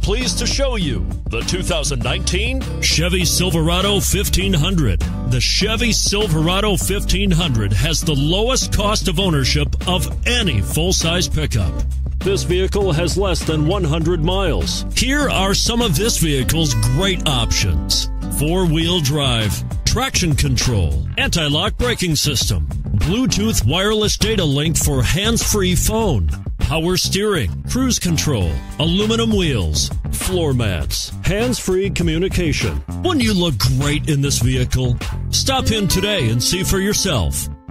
pleased to show you the 2019 Chevy Silverado 1500. The Chevy Silverado 1500 has the lowest cost of ownership of any full-size pickup. This vehicle has less than 100 miles. Here are some of this vehicle's great options: four-wheel drive, traction control, anti-lock braking system, Bluetooth wireless data link for hands-free phone, power steering, cruise control, aluminum wheels, floor mats, hands-free communication. Wouldn't you look great in this vehicle? Stop in today and see for yourself.